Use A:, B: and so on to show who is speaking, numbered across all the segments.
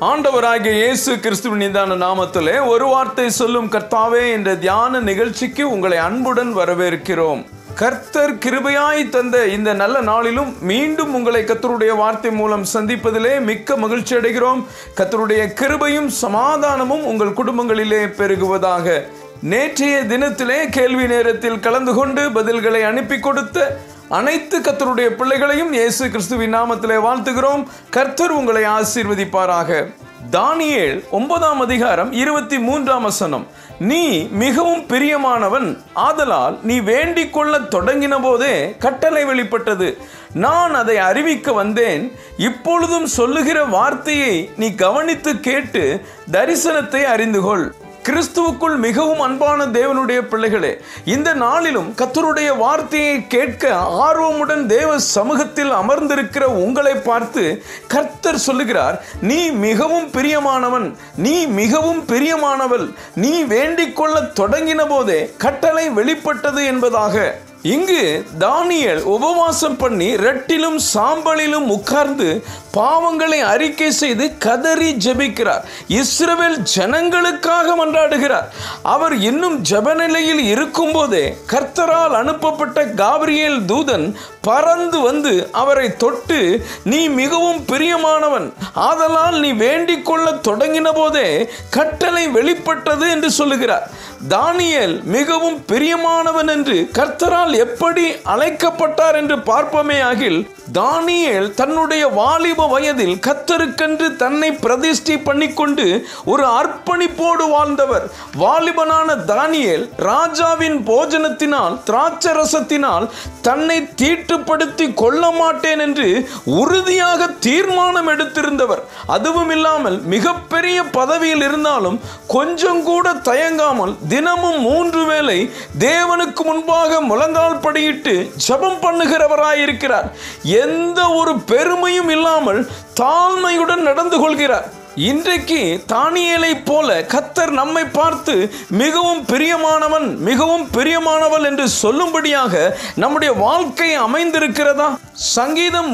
A: ஆண்டவராகிய இயேசு கிறிஸ்துவின் நிதான நாமத்திலே ஒரு வார்த்தை சொல்லும் கர்த்தாவே என்ற தியான நிகழ்ச்சிக்கு உங்களை அன்புடன் வரவேற்கிறோம். கர்த்தர் கிருபையாய் தந்த இந்த நல்ல நாளிலும் மீண்டும் உங்களை கர்த்தருடைய வார்த்தை மூலம் சந்திப்பதிலே மிக்க மகிழ்ச்சி அடைகிறோம். கர்த்தருடைய கிருபையும் சமாதானமும் உங்கள் குடும்பங்களிலே பெருகுவதாக. நேற்றைய தினத்திலே கேள்வி நேரத்தில் கலந்து கொண்டு பதில்களை அனுப்பி கொடுத்த அனைத்து கர்த்தருடைய பிள்ளைகளையும் இயேசு கிறிஸ்துவின் நாமத்திலே வாழ்த்துகிறோம். கர்த்தர் உங்களை ஆசீர்வதிப்பாராக. தானியேல் 9ஆம் அதிகாரம் 23ஆம் வசனம். நீ மிகவும் பிரியமானவன், ஆதலால் நீ வேண்டிக் கொள்ள தொடங்கின போதே கட்டளை வெளிப்பட்டது. நான் அதை அறிவிக்க வந்தேன். இப்பொழுதும் சொல்லுகிற வார்த்தையை நீ கவனித்து கேட்டு தரிசனத்தை அறிந்து கொள். கிறிஸ்துவுக்குள் மிகவும் அன்பான தேவனுடைய பிள்ளைகளே, இந்த நாளிலும் கர்த்தருடைய வார்த்தையை கேட்க ஆர்வமுடன் தேவ சமூகத்தில் அமர்ந்திருக்கிற உங்களை பார்த்து கர்த்தர் சொல்லுகிறார், நீ மிகவும் பிரியமானவன், நீ மிகவும் பிரியமானவள், நீ வேண்டிக் கொள்ள தொடங்கின போதே கட்டளை வெளிப்பட்டது என்பதாக. இங்கு தானியேல் உபவாசம் பண்ணி ரெட்டிலும் சாம்பலிலும் உட்கார்ந்து பாவங்களை அறிக்கை செய்து கதறி ஜெபிக்கிறார். இஸ்ரவேல் ஜனங்களுக்காக மன்றாடுகிறார். அவர் இன்னும் ஜெப நிலையில் இருக்கும் போதே கர்த்தரால் அனுப்பப்பட்ட காபிரியேல் தூதன் பறந்து வந்து அவரை தொட்டு, நீ மிகவும் பிரியமானவன், ஆதலால் நீ வேண்டிக் கொள்ள தொடங்கின போதே கட்டளை வெளிப்பட்டது என்று சொல்லுகிறார். தானியேல் மிகவும் பிரியமானவன் என்று கர்த்தரால் எப்படி அழைக்கப்பட்டார் என்று பார்ப்போமே ஆகில், தானியேல் தன்னுடைய வாலிப வயதில் கர்த்தருக்கென்று தன்னை பிரதிஷ்டை பண்ணிக்கொண்டு ஒரு அர்ப்பணிப்போடு வாழ்ந்தவர். வாலிபனான தானியேல் ராஜாவின் போஜனத்தினால் திராட்சரசத்தினால் தன்னை தீட்டுப்படுத்தி கொள்ள மாட்டேன் என்று உறுதியாக தீர்மானம் எடுத்திருந்தவர். அதுவும் இல்லாமல் மிகப்பெரிய பதவியில் இருந்தாலும் கொஞ்சம் கூட தயங்காமல் தினமும் 3 வேளை தேவனுக்கு முன்பாக முழங்கால் படியிட்டு ஜெபம் பண்ணுகிறவராயிருக்கிறார். எந்த ஒரு பெருமையும் இல்லாமல் தாழ்மையுடன் நடந்து கொள்கிறார். இன்றைக்கு தானியேலை போல கர்த்தர் நம்மை பார்த்து மிகவும் பிரியமானவன், மிகவும் பிரியமானவள் என்று சொல்லும்படியாக நம்முடைய வாழ்க்கை அமைந்திருக்கிறதா? சங்கீதம்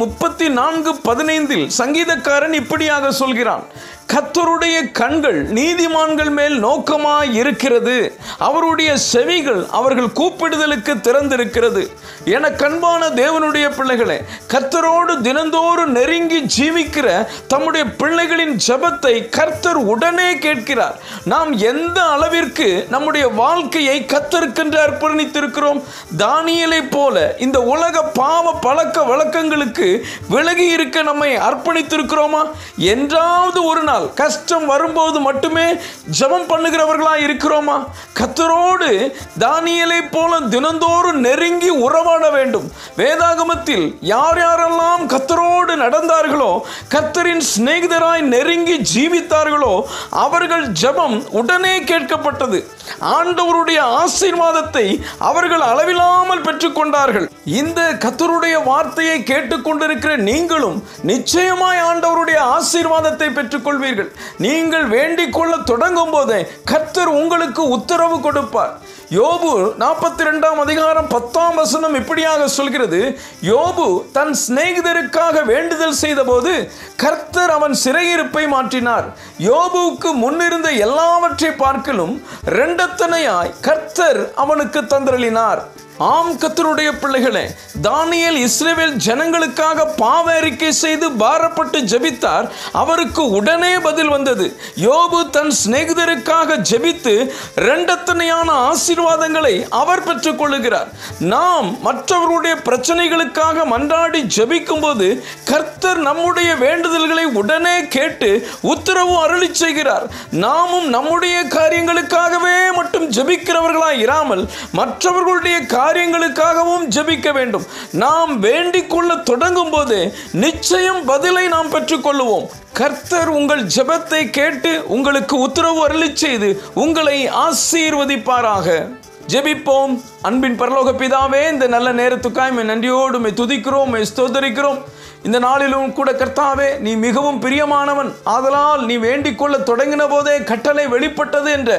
A: 34:15 சங்கீதக்காரன் இப்படியாக சொல்கிறான், கர்த்தருடைய கண்கள் நீதிமான்கள் மேல் நோக்கமாய் இருக்கிறது, அவருடைய செவிகள் அவர்கள் கூப்பிடுதலுக்கு திறந்திருக்கிறது. என கண்பான தேவனுடைய பிள்ளைகளே, கர்த்தரோடு தினந்தோறும் நெருங்கி ஜீவிக்கிற தம்முடைய பிள்ளைகளின் ஜெபத்தை கர்த்தர் உடனே கேட்கிறார். நாம் எந்த அளவிற்கு நம்முடைய வாழ்க்கையை கர்த்தருக்கென்று அர்ப்பணித்திருக்கிறோம்? தானியேலை போல இந்த உலக பாவ பழக்க வழக்கங்களுக்கு விலகி இருக்க நம்மை அர்ப்பணித்திருக்கிறோமா? என்றாவது ஒரு நாள் கஷ்டம் வரும்போது மட்டுமே ஜெபம் பண்ணுகிறவர்களாய் இருக்கிறோமா? கர்த்தரோடு தானியேலை போல தினந்தோறும் நெருங்கி உறவாட வேண்டும். வேதாகமத்தில் யார் யாரெல்லாம் கர்த்தரோடு நடந்தார்களோ, கர்த்தரின் சிநேகிதராய் நெருங்கி ஜீவித்தார்களோ, அவர்கள் ஜெபம் உடனே கேட்கப்பட்டது. ஆண்டவருடைய ஆசீர்வாதத்தை அவர்கள் அளவில்லாமல் பெற்றுக்கொண்டார்கள். இந்த கர்த்தருடைய வார்த்தையை கேட்டுக்கொண்டிருக்கிற நீங்களும் நிச்சயமாய் ஆண்டவருடைய ஆசீர்வாதத்தை பெற்றுக்கொள்வீர்கள். நீங்கள் வேண்டிக் கொள்ள தொடங்கும் போதே கர்த்தர் உங்களுக்கு உத்தரவு கொடுப்பார். யோபு 42ஆம் அதிகாரம் 10ஆம் வசனம் இப்படியாக சொல்கிறது, யோபு தன் சிநேகிதருக்காக வேண்டுதல் செய்த போது கர்த்தர் அவன் சிறையிருப்பை மாற்றினார். யோபுவுக்கு முன்னிருந்த எல்லாவற்றை பார்க்கலும் 2 தனையாய் கர்த்தர் அவனுக்கு தந்தருளினார். ஆம் கர்த்தருடைய பிள்ளைகளே, தானியேல் இஸ்ரவேல் ஜனங்களுக்காக பாவ அறிக்கை செய்து பாரப்பட்டு ஜெபித்தார். அவருக்கு உடனே பதில் வந்தது. யோபு தன் சிநேகிதருக்காக ஜெபித்து 2 தனையான ஆசீர்வாதங்களை அவர் பெற்றுக் கொள்ளுகிறார். நாம் மற்றவர்களுடைய பிரச்சனைகளுக்காக மன்றாடி ஜெபிக்கும் போது கர்த்தர் நம்முடைய வேண்டுதல்களை உடனே கேட்டு உத்தரவு அருளி செய்கிறார். நாமும் நம்முடைய காரியங்களுக்காகவே மட்டும் ஜெபிக்கிறவர்களாய் இராமல் மற்றவர்களுடைய காரியங்களுக்காகவும் ஜெபிக்க வேண்டும். நாம் வேண்டிக் கொள்ள தொடங்கும் போது நிச்சயம் பதிலை நாம் பெற்றுக்கொள்ளுவோம். கர்த்தர் உங்கள் ஜெபத்தை கேட்டு உங்களுக்கு உத்தரவு அருளி செய்து உங்களை ஆசீர்வதிப்பாராக. ஜெபிப்போம். அன்பின் பரலோக பிதாவே, இந்த நல்ல நேரத்துக்காய் நன்றியோடு துதிக்கிறோம், ஸ்தோத்தரிக்கிறோம். இந்த நாளிலும் கூட கர்த்தாவே, நீ மிகவும் பிரியமானவன், ஆதலால் நீ வேண்டிக் கொள்ள தொடங்கின போதே கட்டளை வெளிப்பட்டது என்ற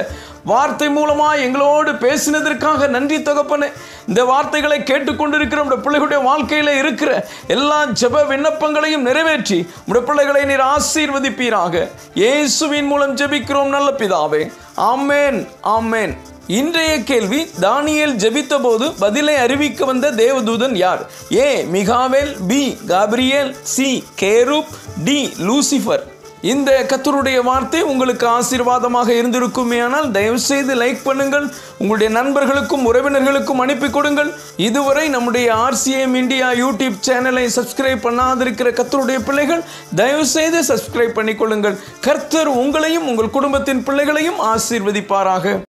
A: வார்த்தை மூலமாக எங்களோடு பேசினதற்காக நன்றி தகப்பனே. இந்த வார்த்தைகளை கேட்டுக்கொண்டிருக்கிற உடைய பிள்ளைகளுடைய வாழ்க்கையில் இருக்கிற எல்லா ஜெப விண்ணப்பங்களையும் நிறைவேற்றி உடைய பிள்ளைகளை நீர் ஆசீர்வதிப்பீராக. இயேசுவின் மூலம் ஜெபிக்கிறோம் நல்ல பிதாவே. ஆமென், ஆமென். இன்றைய கேள்வி, தானியேல் ஜெபித்த போது பதிலை அறிவிக்க வந்த தேவதூதன் யார்? ஏ மிகாவேல், பி காபிரியேல், சி கேரூப், டி லூசிஃபர். இந்த கர்த்தருடைய வார்த்தை உங்களுக்கு ஆசீர்வாதமாக இருந்திருக்குமேயானால் தயவு செய்து லைக் பண்ணுங்கள், உங்களுடைய நண்பர்களுக்கும் உறவினர்களுக்கும் அனுப்பி கொடுங்கள். இதுவரை நம்முடைய RCM இந்தியா யூடியூப் சேனலை சப்ஸ்கிரைப் பண்ணாதிருக்கிற கர்த்தருடைய பிள்ளைகள் தயவு செய்து சப்ஸ்கிரைப் பண்ணிக்கொள்ளுங்கள். கர்த்தர் உங்களையும் உங்கள் குடும்பத்தின் பிள்ளைகளையும் ஆசீர்வதிப்பாராக.